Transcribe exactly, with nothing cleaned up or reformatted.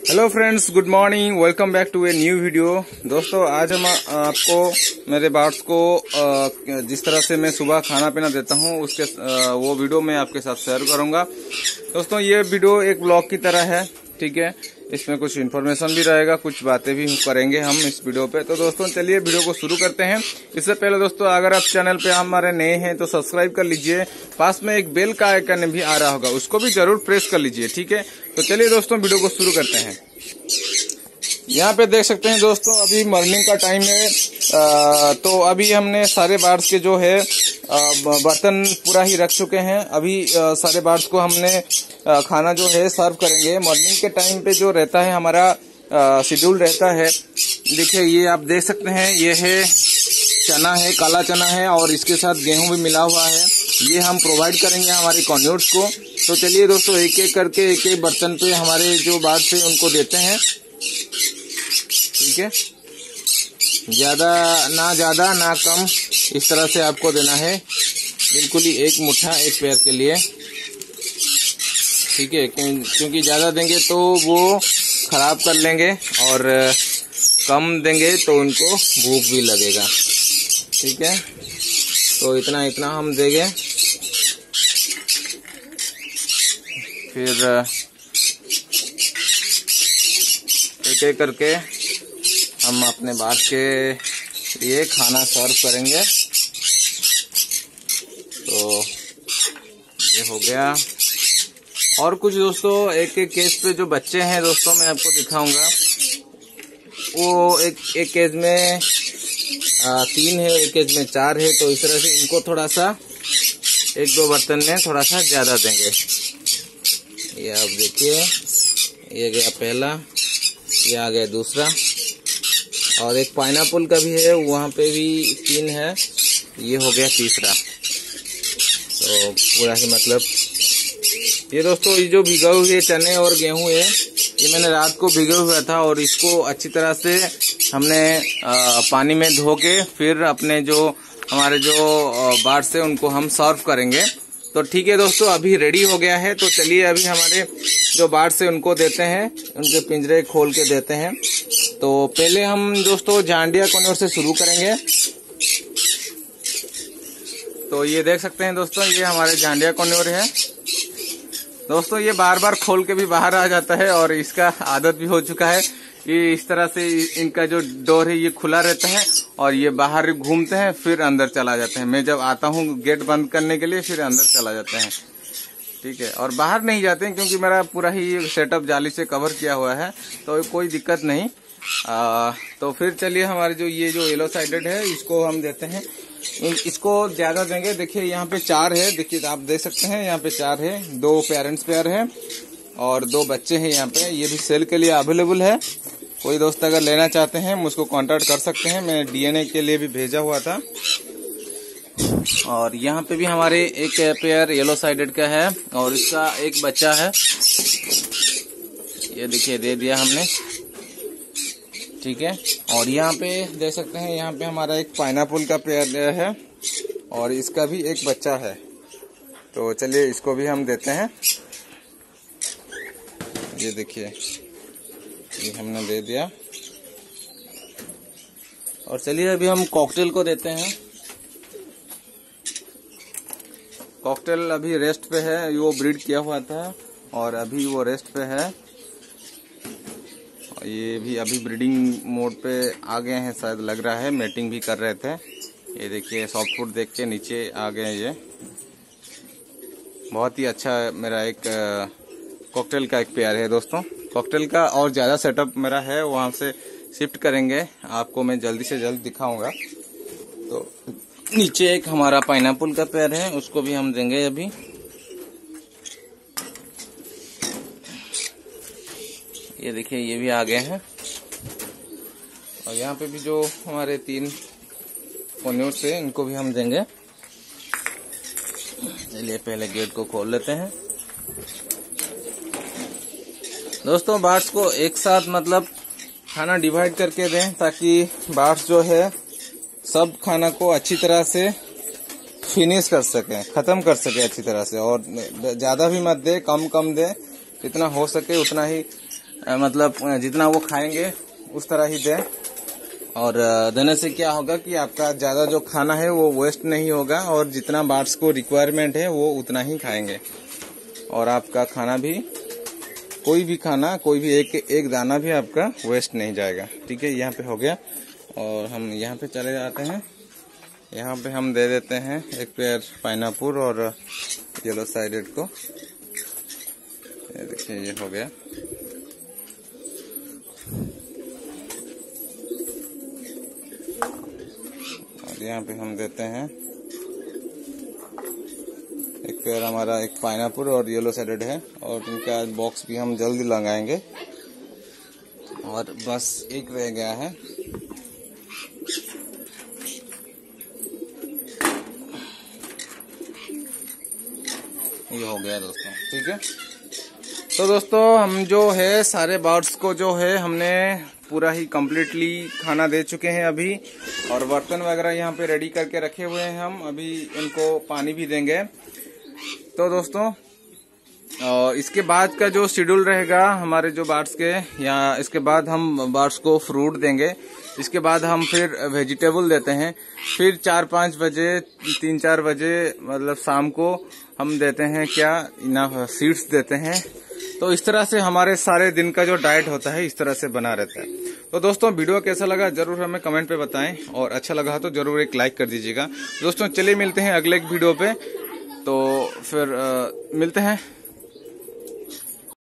Hello friends, good morning. Welcome back to a new video. दोस्तों, आज हम आपको मेरे बर्ड्स को जिस तरह से मैं सुबह खाना पीना देता हूं उसके वो वीडियो मैं आपके साथ शेयर करूंगा। दोस्तों, ये वीडियो एक ब्लॉग की तरह है, ठीक है। इसमें कुछ इन्फॉर्मेशन भी रहेगा, कुछ बातें भी करेंगे हम इस वीडियो पे। तो दोस्तों, चलिए वीडियो को शुरू करते हैं। इससे पहले दोस्तों, अगर आप चैनल पे हमारे नए हैं तो सब्सक्राइब कर लीजिए। पास में एक बेल का आइकन भी आ रहा होगा, उसको भी जरूर प्रेस कर लीजिए, ठीक है। तो चलिए दोस्तों, वीडियो को शुरू करते हैं। यहाँ पे देख सकते हैं दोस्तों, अभी मॉर्निंग का टाइम है। आ, तो अभी हमने सारे बर्ड्स के जो है बर्तन पूरा ही रख चुके हैं। अभी आ, सारे बर्ड्स को हमने आ, खाना जो है सर्व करेंगे। मॉर्निंग के टाइम पे जो रहता है हमारा शेड्यूल रहता है, देखिए ये आप देख सकते हैं, ये है चना है, काला चना है और इसके साथ गेहूं भी मिला हुआ है। ये हम प्रोवाइड करेंगे हमारे कॉन्वर्ट्स को। तो चलिए दोस्तों, एक एक करके एक एक बर्तन पे हमारे जो बर्ड्स है उनको देते हैं, ठीक है। ज्यादा ना ज्यादा ना कम, इस तरह से आपको देना है। बिल्कुल ही एक मुट्ठा एक पैर के लिए, ठीक है। क्योंकि ज्यादा देंगे तो वो खराब कर लेंगे और कम देंगे तो उनको भूख भी लगेगा, ठीक है। तो इतना इतना हम देंगे। फिर एक एक करके हम अपने बर्ड्स के लिए खाना सर्व करेंगे। तो ये हो गया। और कुछ दोस्तों, एक एक केज पे जो बच्चे हैं दोस्तों, मैं आपको दिखाऊंगा। वो एक एक केज में आ, तीन है, एक केज में चार है। तो इस तरह से इनको थोड़ा सा एक दो बर्तन में थोड़ा सा ज्यादा देंगे। ये आप देखिए, ये गया पहला, ये आ गया दूसरा, और एक पाइनएप्पल का भी है, वहाँ पे भी तीन है, ये हो गया तीसरा। तो पूरा ही मतलब ये दोस्तों, ये जो भिगे हुए चने और गेहूं है, ये मैंने रात को भिगे हुआ था और इसको अच्छी तरह से हमने आ, पानी में धो के फिर अपने जो हमारे जो बर्ड्स है उनको हम सर्व करेंगे। तो ठीक है दोस्तों, अभी रेडी हो गया है। तो चलिए अभी हमारे जो बर्ड्स है उनको देते हैं, उनके पिंजरे खोल के देते हैं। तो पहले हम दोस्तों जांडिया कॉन्वर से शुरू करेंगे। तो ये देख सकते हैं दोस्तों, ये हमारे जांडिया कॉन्वर है। दोस्तों, ये बार बार खोल के भी बाहर आ जाता है और इसका आदत भी हो चुका है। ये इस तरह से इनका जो डोर है ये खुला रहता है और ये बाहर घूमते हैं फिर अंदर चला जाते हैं। मैं जब आता हूँ गेट बंद करने के लिए फिर अंदर चला जाते हैं, ठीक है। और बाहर नहीं जाते हैं क्योंकि मेरा पूरा ही सेटअप जाली से कवर किया हुआ है, तो कोई दिक्कत नहीं। आ, तो फिर चलिए, हमारे जो ये जो येलो साइडेड है इसको हम देते हैं। इसको ज्यादा देंगे। देखिए यहाँ पे चार है, देखिए आप देख सकते हैं, यहाँ पे चार है, दो पेरेंट्स पेयर है और दो बच्चे हैं यहाँ पे। ये भी सेल के लिए अवेलेबल है। कोई दोस्त अगर लेना चाहते हैं मुझको कांटेक्ट कर सकते हैं। मैं डीएनए के लिए भी भेजा हुआ था। और यहाँ पे भी हमारे एक पेयर येलो साइडेड का है और इसका एक बच्चा है, ये देखिए दे दिया हमने, ठीक है। और यहाँ पे देख सकते हैं, यहाँ पे हमारा एक पाइनएप्पल का पेयर है और इसका भी एक बच्चा है। तो चलिए इसको भी हम देते हैं। ये देखिए, ये हमने दे दिया। और चलिए अभी हम कॉकटेल को देते हैं। कॉकटेल अभी रेस्ट पे है, वो ब्रीड किया हुआ था और अभी वो रेस्ट पे है। ये भी अभी ब्रीडिंग मोड पे आ गए हैं, शायद लग रहा है मेटिंग भी कर रहे थे। ये देखिए, सॉफ्ट फूड देख के नीचे आ गए। ये बहुत ही अच्छा मेरा एक कॉकटेल का एक पेयर है दोस्तों। कॉकटेल का और ज्यादा सेटअप मेरा है, वहां से शिफ्ट करेंगे, आपको मैं जल्दी से जल्द दिखाऊंगा। तो नीचे एक हमारा पाइनएप्पल का पेयर है, उसको भी हम देंगे अभी। ये देखिए, ये भी आ गए हैं। और यहाँ पे भी जो हमारे तीन कॉन्वर्ट्स है इनको भी हम देंगे। चलिए पहले गेट को खोल लेते हैं। दोस्तों, बर्ड्स को एक साथ मतलब खाना डिवाइड करके दें ताकि बर्ड्स जो है सब खाना को अच्छी तरह से फिनिश कर सके, खत्म कर सके अच्छी तरह से। और ज्यादा भी मत दे, कम कम दे, जितना हो सके उतना ही मतलब जितना वो खाएंगे उस तरह ही दें। और देने से क्या होगा कि आपका ज्यादा जो खाना है वो वेस्ट नहीं होगा और जितना बर्ड्स को रिक्वायरमेंट है वो उतना ही खाएंगे और आपका खाना भी, कोई भी खाना, कोई भी एक एक दाना भी आपका वेस्ट नहीं जाएगा। ठीक है, यहाँ पे हो गया। और हम यहाँ पे चले जाते हैं। यहाँ पे हम दे देते हैं एक पेयर पाइनएप्पल और येलो साइडेड को। ये देखिए, ये हो गया। और यहाँ पे हम देते हैं एक पेयर, हमारा एक पाइनएप्पल और येलो साइडेड है। और इनका बॉक्स भी हम जल्दी लगाएंगे। और बस एक रह गया है। ये हो गया दोस्तों। ठीक है, तो दोस्तों हम जो है सारे बर्ड्स को जो है हमने पूरा ही कंप्लीटली खाना दे चुके हैं अभी। और बर्तन वगैरह यहाँ पे रेडी करके रखे हुए हैं हम। अभी इनको पानी भी देंगे। तो दोस्तों और इसके बाद का जो शेड्यूल रहेगा हमारे जो बर्ड्स के, या इसके बाद हम बर्ड्स को फ्रूट देंगे। इसके बाद हम फिर वेजिटेबल देते हैं। फिर चार पाँच बजे, तीन चार बजे मतलब शाम को हम देते हैं क्या, इनफ सीड्स देते हैं। तो इस तरह से हमारे सारे दिन का जो डाइट होता है इस तरह से बना रहता है। तो दोस्तों वीडियो कैसा लगा जरूर हमें कमेंट पे बताएं और अच्छा लगा तो जरूर एक लाइक कर दीजिएगा। दोस्तों चलिए मिलते हैं अगले एक वीडियो पे। तो फिर आ, मिलते हैं।